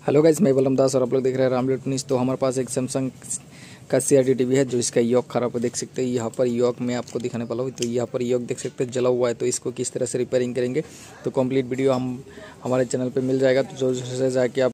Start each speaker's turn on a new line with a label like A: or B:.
A: Hello guys, मैं बलम दास और आप लोग देख रहे हैं रामलेट न्यूज़। तो हमारे पास एक सैमसंग का CRT टीवी है जो इसका योक खराब है, देख सकते हैं। यहाँ पर योक मैं आपको दिखाने वाला हूँ। तो यहाँ पर योक देख सकते हैं जला हुआ है, तो इसको किस तरह से रिपेयरिंग करेंगे तो कंप्लीट वीडियो हमारे चैनल पे मिल जाएगा। तो जो से जाके आप